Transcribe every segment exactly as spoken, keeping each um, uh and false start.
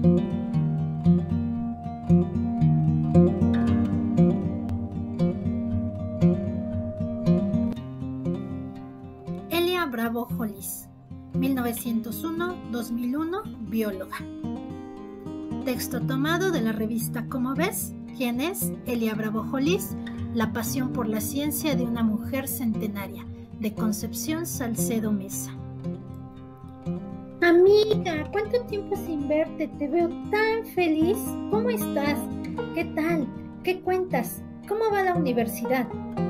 Elia Bravo Hollis, mil novecientos uno a dos mil uno, bióloga. Texto tomado de la revista Cómo ves, ¿quién es Elia Bravo Hollis? La pasión por la ciencia de una mujer centenaria, de Concepción Salcedo Mesa. Amiga, ¿cuánto tiempo sin verte? Te veo tan feliz. ¿Cómo estás? ¿Qué tal? ¿Qué cuentas? ¿Cómo va la universidad?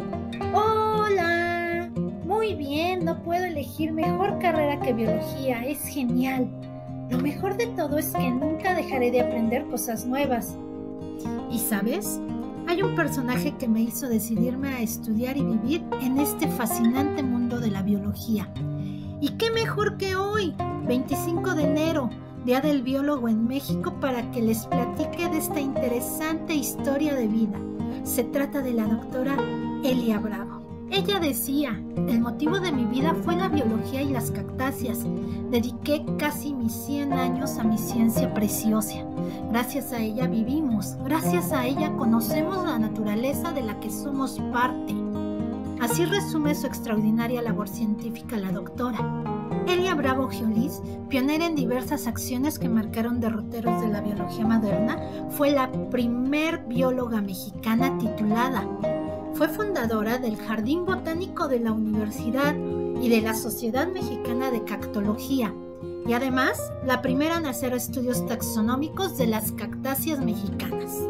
Hola. Muy bien, no puedo elegir mejor carrera que biología. Es genial. Lo mejor de todo es que nunca dejaré de aprender cosas nuevas. ¿Y sabes? Hay un personaje que me hizo decidirme a estudiar y vivir en este fascinante mundo de la biología. ¿Y qué mejor que hoy, veinticinco de enero, Día del Biólogo en México, para que les platique de esta interesante historia de vida? Se trata de la doctora Elia Bravo. Ella decía, el motivo de mi vida fue la biología y las cactáceas. Dediqué casi mis cien años a mi ciencia preciosa. Gracias a ella vivimos, gracias a ella conocemos la naturaleza de la que somos parte. Así resume su extraordinaria labor científica la doctora. Elia Bravo Hollis, pionera en diversas acciones que marcaron derroteros de la biología moderna, fue la primer bióloga mexicana titulada. Fue fundadora del Jardín Botánico de la Universidad y de la Sociedad Mexicana de Cactología, y además la primera en hacer estudios taxonómicos de las cactáceas mexicanas.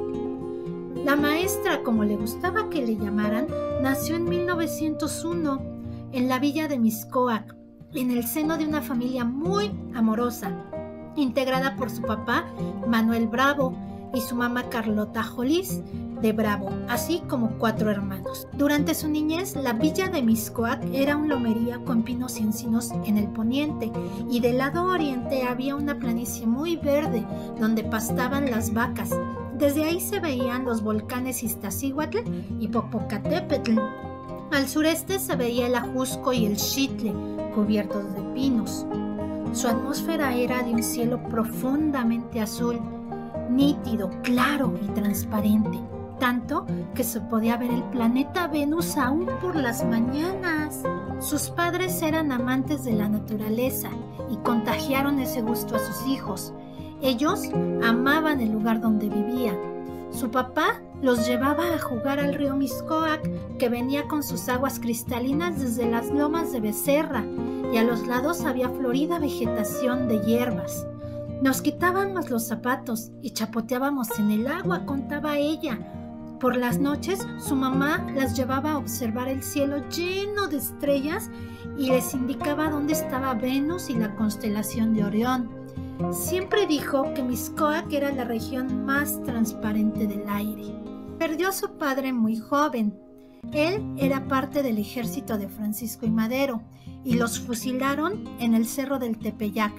La maestra, como le gustaba que le llamaran, nació en mil novecientos uno en la villa de Mixcoac, en el seno de una familia muy amorosa, integrada por su papá, Manuel Bravo, y su mamá Carlota Hollis de Bravo, así como cuatro hermanos. Durante su niñez, la villa de Mixcoac era un lomerío con pinos y encinos en el poniente, y del lado oriente había una planicie muy verde donde pastaban las vacas. Desde ahí se veían los volcanes Iztaccíhuatl y Popocatépetl. Al sureste se veía el Ajusco y el Xitle, cubiertos de pinos. Su atmósfera era de un cielo profundamente azul, nítido, claro y transparente, tanto que se podía ver el planeta Venus aún por las mañanas. Sus padres eran amantes de la naturaleza y contagiaron ese gusto a sus hijos. Ellos amaban el lugar donde vivían. Su papá los llevaba a jugar al río Mixcoac, que venía con sus aguas cristalinas desde las lomas de Becerra, y a los lados había florida vegetación de hierbas. Nos quitábamos los zapatos y chapoteábamos en el agua, contaba ella. Por las noches, su mamá las llevaba a observar el cielo lleno de estrellas y les indicaba dónde estaba Venus y la constelación de Orión. Siempre dijo que Mixcoac era la región más transparente del aire. Perdió a su padre muy joven. Él era parte del ejército de Francisco I. Madero y los fusilaron en el Cerro del Tepeyac.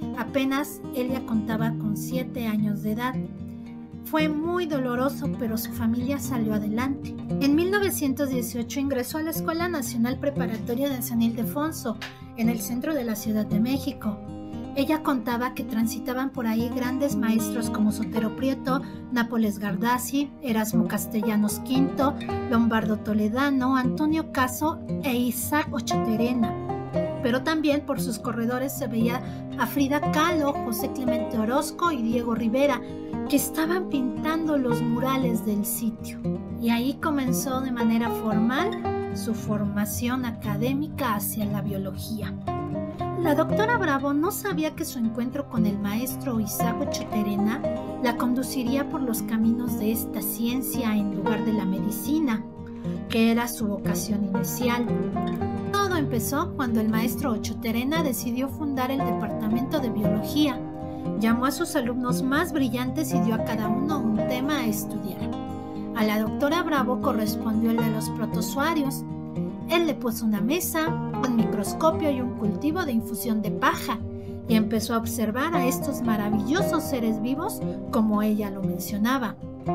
Apenas Elia contaba con siete años de edad. Fue muy doloroso, pero su familia salió adelante. En mil novecientos dieciocho ingresó a la Escuela Nacional Preparatoria de San Ildefonso, en el centro de la Ciudad de México. Ella contaba que transitaban por ahí grandes maestros como Sotero Prieto, Nápoles Gardassi, Erasmo Castellanos Quinto, Lombardo Toledano, Antonio Caso e Isaac Ochoterena. Pero también por sus corredores se veía a Frida Kahlo, José Clemente Orozco y Diego Rivera, que estaban pintando los murales del sitio. Y ahí comenzó de manera formal su formación académica hacia la biología. La doctora Bravo no sabía que su encuentro con el maestro Isaac Ochoterena la conduciría por los caminos de esta ciencia en lugar de la medicina, que era su vocación inicial. Todo empezó cuando el maestro Ochoterena decidió fundar el departamento de biología. Llamó a sus alumnos más brillantes y dio a cada uno un tema a estudiar. A la doctora Bravo correspondió el de los protozoarios. Él le puso una mesa, un microscopio y un cultivo de infusión de paja y empezó a observar a estos maravillosos seres vivos como ella lo mencionaba.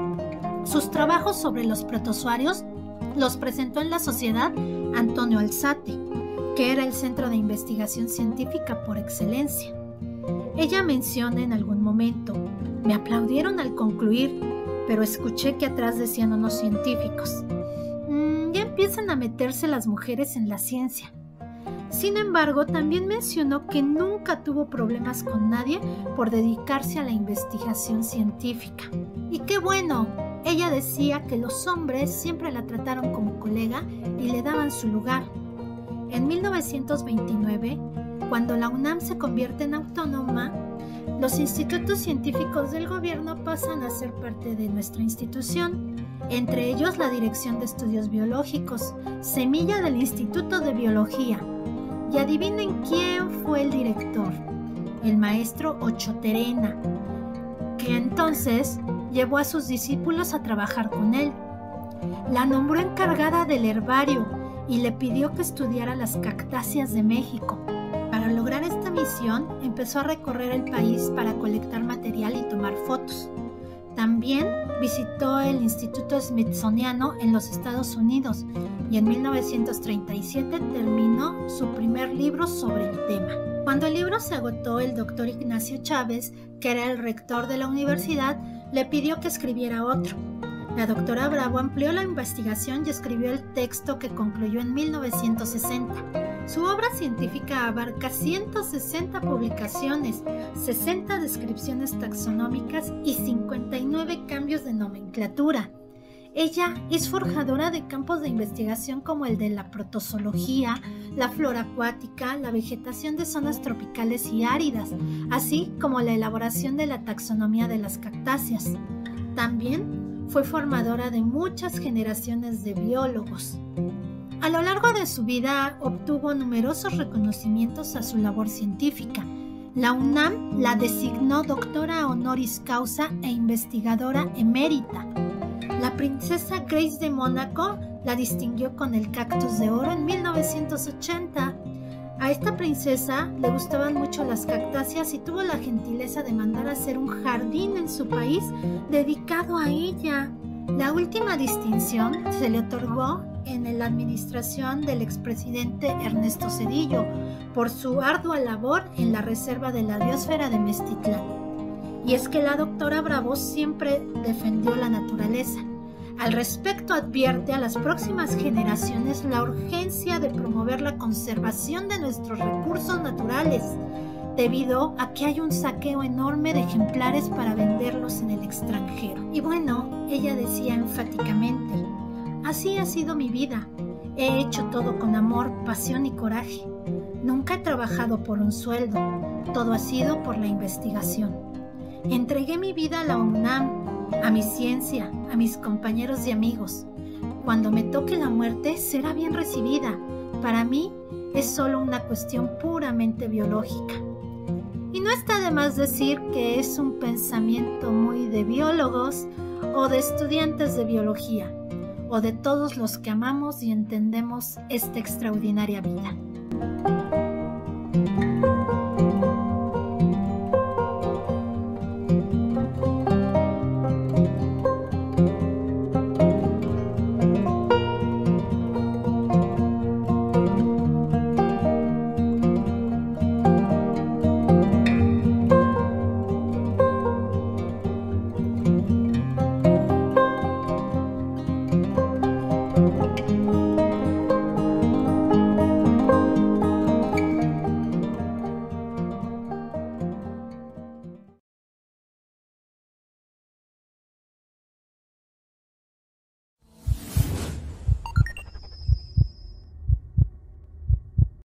Sus trabajos sobre los protozoarios los presentó en la Sociedad Antonio Alzate, que era el centro de investigación científica por excelencia. Ella menciona en algún momento: me aplaudieron al concluir, pero escuché que atrás decían unos científicos: mmm, ya empiezan a meterse las mujeres en la ciencia. Sin embargo, también mencionó que nunca tuvo problemas con nadie por dedicarse a la investigación científica. Y qué bueno, ella decía que los hombres siempre la trataron como colega y le daban su lugar. En mil novecientos veintinueve, cuando la UNAM se convierte en autónoma, los institutos científicos del gobierno pasan a ser parte de nuestra institución, entre ellos la Dirección de Estudios Biológicos, semilla del Instituto de Biología. Y adivinen quién fue el director: el maestro Ochoa Terena, que entonces llevó a sus discípulos a trabajar con él. La nombró encargada del herbario y le pidió que estudiara las cactáceas de México. Para lograr esta misión, empezó a recorrer el país para colectar material y tomar fotos. También visitó el Instituto Smithsoniano en los Estados Unidos y en mil novecientos treinta y siete terminó su primer libro sobre el tema. Cuando el libro se agotó, el doctor Ignacio Chávez, que era el rector de la universidad, le pidió que escribiera otro. La doctora Bravo amplió la investigación y escribió el texto que concluyó en mil novecientos sesenta. Su obra científica abarca ciento sesenta publicaciones, sesenta descripciones taxonómicas y cincuenta y nueve cambios de nomenclatura. Ella es forjadora de campos de investigación como el de la protozoología, la flora acuática, la vegetación de zonas tropicales y áridas, así como la elaboración de la taxonomía de las cactáceas. También fue formadora de muchas generaciones de biólogos. A lo largo de su vida obtuvo numerosos reconocimientos a su labor científica. La UNAM la designó doctora honoris causa e investigadora emérita. La princesa Grace de Mónaco la distinguió con el Cactus de Oro en mil novecientos ochenta. A esta princesa le gustaban mucho las cactáceas y tuvo la gentileza de mandar a hacer un jardín en su país dedicado a ella. La última distinción se le otorgó en la administración del expresidente Ernesto Zedillo por su ardua labor en la reserva de la biosfera de Meztitlán. Y es que la doctora Bravo siempre defendió la naturaleza. Al respecto, advierte a las próximas generaciones la urgencia de promover la conservación de nuestros recursos naturales, debido a que hay un saqueo enorme de ejemplares para venderlos en el extranjero. Y bueno, ella decía enfáticamente: así ha sido mi vida. He hecho todo con amor, pasión y coraje. Nunca he trabajado por un sueldo. Todo ha sido por la investigación. Entregué mi vida a la UNAM, a mi ciencia, a mis compañeros y amigos. Cuando me toque la muerte, será bien recibida. Para mí, es solo una cuestión puramente biológica. Y no está de más decir que es un pensamiento muy de biólogos o de estudiantes de biología, o de todos los que amamos y entendemos esta extraordinaria vida.